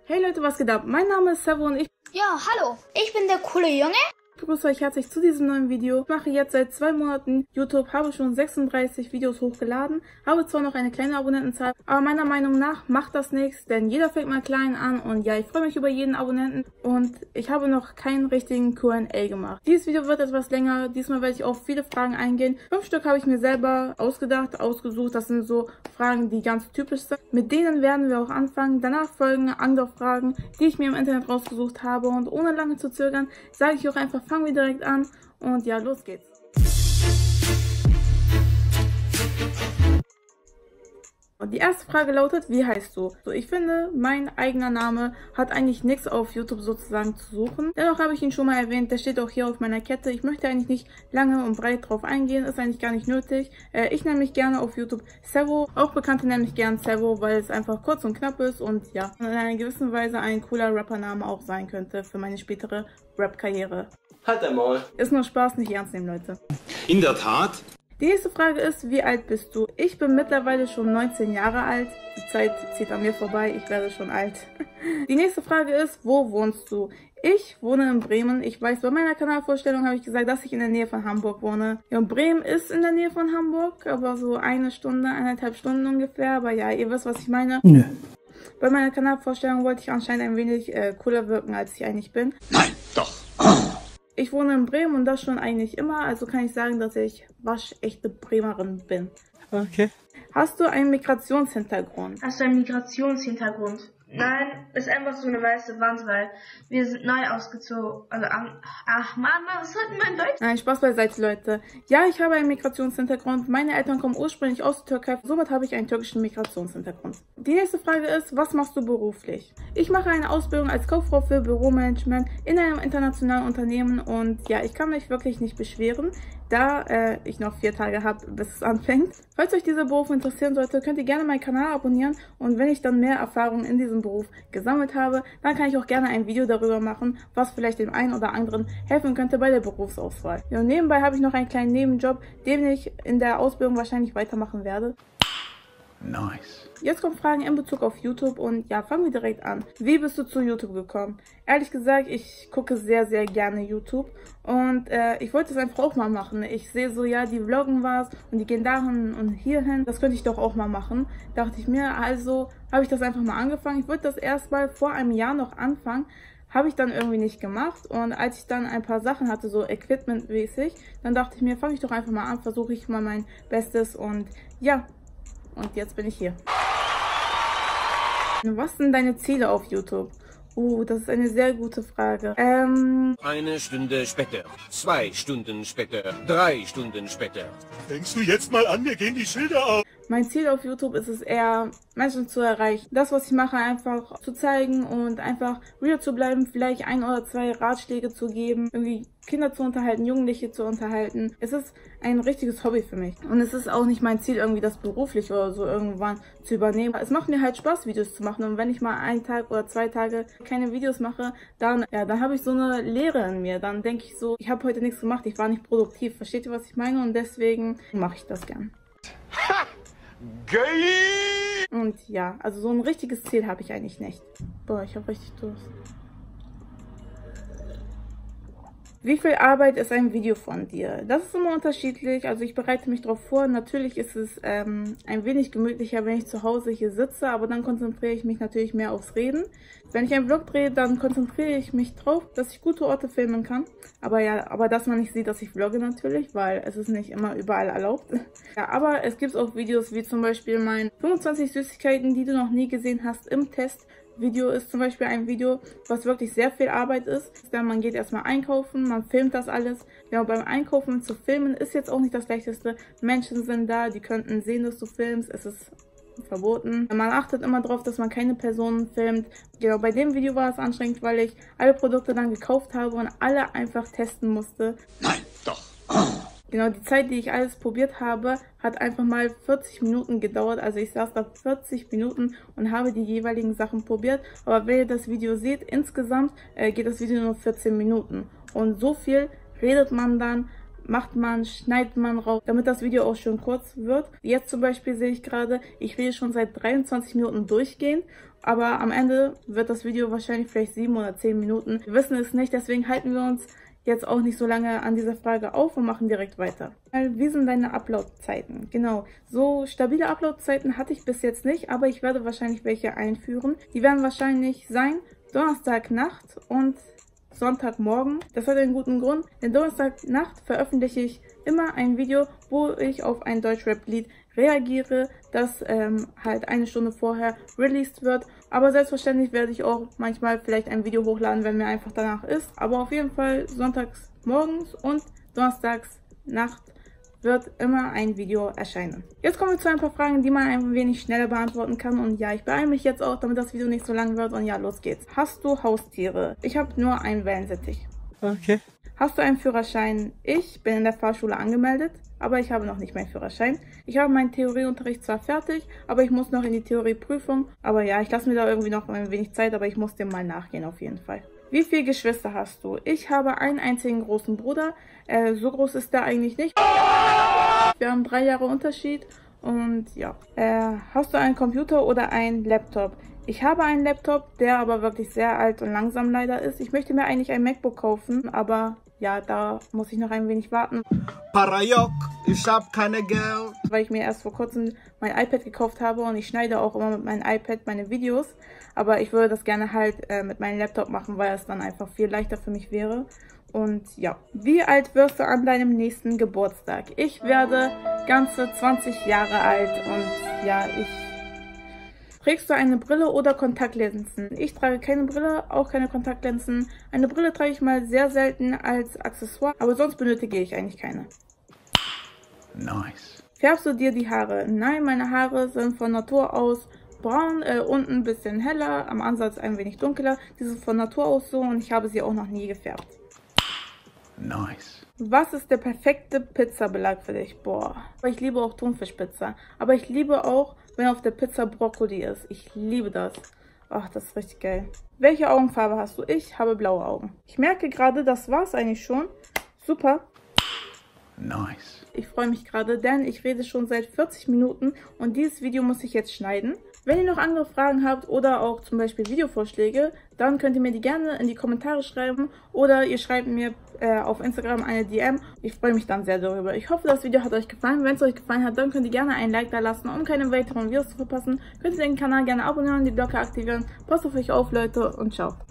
Hey Leute, was geht ab? Mein Name ist Servo und ich... Ja, hallo, ich bin der coole Junge. Ich begrüße euch herzlich zu diesem neuen Video. Ich mache jetzt seit 2 Monaten YouTube, habe schon 36 Videos hochgeladen, habe zwar noch eine kleine Abonnentenzahl, aber meiner Meinung nach macht das nichts, denn jeder fängt mal klein an und ja, ich freue mich über jeden Abonnenten und ich habe noch keinen richtigen Q&A gemacht. Dieses Video wird etwas länger, diesmal werde ich auf viele Fragen eingehen. 5 Stück habe ich mir selber ausgesucht, das sind so Fragen, die ganz typisch sind. Mit denen werden wir auch anfangen, danach folgen andere Fragen, die ich mir im Internet rausgesucht habe und ohne lange zu zögern, sage ich auch einfach, fangen wir direkt an und ja, los geht's. Und die erste Frage lautet, wie heißt du? So, ich finde, mein eigener Name hat eigentlich nichts auf YouTube sozusagen zu suchen. Dennoch habe ich ihn schon mal erwähnt, der steht auch hier auf meiner Kette. Ich möchte eigentlich nicht lange und breit drauf eingehen, ist eigentlich gar nicht nötig. Ich nenne mich gerne auf YouTube Servo, auch Bekannte nennen mich gern Servo, weil es einfach kurz und knapp ist und ja, in einer gewissen Weise ein cooler Rappername auch sein könnte für meine spätere Rap-Karriere. Halt einmal. Ist nur Spaß, nicht ernst nehmen, Leute. In der Tat. Die nächste Frage ist, wie alt bist du? Ich bin mittlerweile schon 19 Jahre alt. Die Zeit zieht an mir vorbei, ich werde schon alt. Die nächste Frage ist, wo wohnst du? Ich wohne in Bremen. Ich weiß, bei meiner Kanalvorstellung habe ich gesagt, dass ich in der Nähe von Hamburg wohne. Ja, und Bremen ist in der Nähe von Hamburg, aber so 1 Stunde, 1,5 Stunden ungefähr. Aber ja, ihr wisst, was ich meine. Nö. Bei meiner Kanalvorstellung wollte ich anscheinend ein wenig cooler wirken, als ich eigentlich bin. Nein, doch. Ich wohne in Bremen und das schon eigentlich immer, also kann ich sagen, dass ich waschechte Bremerin bin. Okay. Hast du einen Migrationshintergrund? Hast du einen Migrationshintergrund? Nein, ist einfach so eine weiße Wand, weil wir sind neu ausgezogen. Also, ach Mann, was hat denn mein Deutsch? Nein, Spaß beiseite, Leute. Ja, ich habe einen Migrationshintergrund. Meine Eltern kommen ursprünglich aus der Türkei, somit habe ich einen türkischen Migrationshintergrund. Die nächste Frage ist, was machst du beruflich? Ich mache eine Ausbildung als Kauffrau für Büromanagement in einem internationalen Unternehmen und ja, ich kann mich wirklich nicht beschweren, da ich noch 4 Tage habe, bis es anfängt. Falls euch dieser Beruf interessieren sollte, könnt ihr gerne meinen Kanal abonnieren und wenn ich dann mehr Erfahrung in diesem Beruf gesammelt habe, dann kann ich auch gerne ein Video darüber machen, was vielleicht dem einen oder anderen helfen könnte bei der Berufsauswahl. Ja, und nebenbei habe ich noch einen kleinen Nebenjob, den ich in der Ausbildung wahrscheinlich weitermachen werde. Nice. Jetzt kommen Fragen in Bezug auf YouTube und ja, fangen wir direkt an. Wie bist du zu YouTube gekommen? Ehrlich gesagt, ich gucke sehr, sehr gerne YouTube und ich wollte es einfach auch mal machen. Ich sehe so, ja, die vloggen was und die gehen dahin und hierhin. Das könnte ich doch auch mal machen. Dachte ich mir, also habe ich das einfach mal angefangen. Ich wollte das erst mal vor einem Jahr noch anfangen. Habe ich dann irgendwie nicht gemacht und als ich dann ein paar Sachen hatte, so equipmentmäßig, dann dachte ich mir, fange ich doch einfach mal an, versuche ich mal mein Bestes und ja, und jetzt bin ich hier. Was sind deine Ziele auf YouTube? Das ist eine sehr gute Frage. 1 Stunde später, 2 Stunden später, 3 Stunden später. Denkst du jetzt mal an, mir gehen die Schilder auf. Mein Ziel auf YouTube ist es eher, Menschen zu erreichen. Das, was ich mache, einfach zu zeigen und einfach real zu bleiben, vielleicht 1 oder 2 Ratschläge zu geben, irgendwie Kinder zu unterhalten, Jugendliche zu unterhalten. Es ist ein richtiges Hobby für mich. Und es ist auch nicht mein Ziel, irgendwie das beruflich oder so irgendwann zu übernehmen. Es macht mir halt Spaß, Videos zu machen. Und wenn ich mal 1 Tag oder 2 Tage keine Videos mache, dann habe ich so eine Leere in mir. Dann denke ich so, ich habe heute nichts gemacht, ich war nicht produktiv. Versteht ihr, was ich meine? Und deswegen mache ich das gern. Ha! Geil! Und ja, also so ein richtiges Ziel habe ich eigentlich nicht. Boah, ich habe richtig Durst. Wie viel Arbeit ist ein Video von dir? Das ist immer unterschiedlich, also ich bereite mich darauf vor. Natürlich ist es ein wenig gemütlicher, wenn ich zu Hause hier sitze, aber dann konzentriere ich mich natürlich mehr aufs Reden. Wenn ich einen Vlog drehe, dann konzentriere ich mich drauf, dass ich gute Orte filmen kann. Aber ja, dass man nicht sieht, dass ich vlogge natürlich, weil es ist nicht immer überall erlaubt. Ja, aber es gibt auch Videos wie zum Beispiel mein 25 Süßigkeiten, die du noch nie gesehen hast im Test. Video ist zum Beispiel ein Video, was wirklich sehr viel Arbeit ist. Man geht erstmal einkaufen, man filmt das alles. Ja, beim Einkaufen zu filmen ist jetzt auch nicht das Leichteste. Menschen sind da, die könnten sehen, dass du filmst. Es ist verboten. Man achtet immer darauf, dass man keine Personen filmt. Genau, bei dem Video war es anstrengend, weil ich alle Produkte dann gekauft habe und alle einfach testen musste. Nein, doch. Genau, die Zeit, die ich alles probiert habe, hat einfach mal 40 Minuten gedauert. Also ich saß da 40 Minuten und habe die jeweiligen Sachen probiert. Aber wenn ihr das Video seht, insgesamt geht das Video nur 14 Minuten. Und so viel redet man dann, macht man, schneidet man raus, damit das Video auch schön kurz wird. Jetzt zum Beispiel sehe ich gerade, ich rede schon seit 23 Minuten durchgehend Aber am Ende wird das Video wahrscheinlich vielleicht 7 oder 10 Minuten. Wir wissen es nicht, deswegen halten wir uns jetzt auch nicht so lange an dieser Frage auf und machen direkt weiter. Wie sind deine Upload-Zeiten? Genau, so stabile Upload-Zeiten hatte ich bis jetzt nicht, aber ich werde wahrscheinlich welche einführen. Die werden wahrscheinlich sein Donnerstagnacht und Sonntagmorgen. Das hat einen guten Grund, denn Donnerstagnacht veröffentliche ich immer ein Video, wo ich auf ein Deutschrap-Lied reagiere, das halt eine Stunde vorher released wird. Aber selbstverständlich werde ich auch manchmal vielleicht ein Video hochladen, wenn mir einfach danach ist. Aber auf jeden Fall sonntags morgens und donnerstags Nacht wird immer ein Video erscheinen. Jetzt kommen wir zu ein paar Fragen, die man ein wenig schneller beantworten kann. Und ja, ich beeile mich jetzt auch, damit das Video nicht so lang wird. Und ja, los geht's. Hast du Haustiere? Ich habe nur einen Wellensittich. Okay. Hast du einen Führerschein? Ich bin in der Fahrschule angemeldet, aber ich habe noch nicht meinen Führerschein. Ich habe meinen Theorieunterricht zwar fertig, aber ich muss noch in die Theorieprüfung. Aber ja, ich lasse mir da irgendwie noch ein wenig Zeit, aber ich muss dem mal nachgehen auf jeden Fall. Wie viele Geschwister hast du? Ich habe einen einzigen großen Bruder. So groß ist der eigentlich nicht. Wir haben 3 Jahre Unterschied und ja. Hast du einen Computer oder einen Laptop? Ich habe einen Laptop, der aber wirklich sehr alt und langsam leider ist. Ich möchte mir eigentlich ein MacBook kaufen, aber ja, da muss ich noch ein wenig warten. Parayok, ich hab keine Geld. Weil ich mir erst vor kurzem mein iPad gekauft habe und ich schneide auch immer mit meinem iPad meine Videos. Aber ich würde das gerne halt mit meinem Laptop machen, weil es dann einfach viel leichter für mich wäre. Und ja, wie alt wirst du an deinem nächsten Geburtstag? Ich werde ganze 20 Jahre alt und ja, Trägst du eine Brille oder Kontaktlinsen? Ich trage keine Brille, auch keine Kontaktlinsen. Eine Brille trage ich mal sehr selten als Accessoire, aber sonst benötige ich eigentlich keine. Nice. Färbst du dir die Haare? Nein, meine Haare sind von Natur aus braun, unten ein bisschen heller, am Ansatz ein wenig dunkler. Die sind von Natur aus so und ich habe sie auch noch nie gefärbt. Nice. Was ist der perfekte Pizzabelag für dich? Boah, ich liebe auch Thunfischpizza. Aber ich liebe auch, wenn auf der Pizza Brokkoli ist. Ich liebe das. Ach, das ist richtig geil. Welche Augenfarbe hast du? Ich habe blaue Augen. Ich merke gerade, das war's eigentlich schon. Super. Nice. Ich freue mich gerade, denn ich rede schon seit 40 Minuten und dieses Video muss ich jetzt schneiden. Wenn ihr noch andere Fragen habt oder auch zum Beispiel Videovorschläge, dann könnt ihr mir die gerne in die Kommentare schreiben oder ihr schreibt mir auf Instagram eine DM. Ich freue mich dann sehr darüber. Ich hoffe, das Video hat euch gefallen. Wenn es euch gefallen hat, dann könnt ihr gerne ein Like da lassen, um keine weiteren Videos zu verpassen. Könnt ihr den Kanal gerne abonnieren und die Glocke aktivieren. Passt auf euch auf, Leute, und ciao.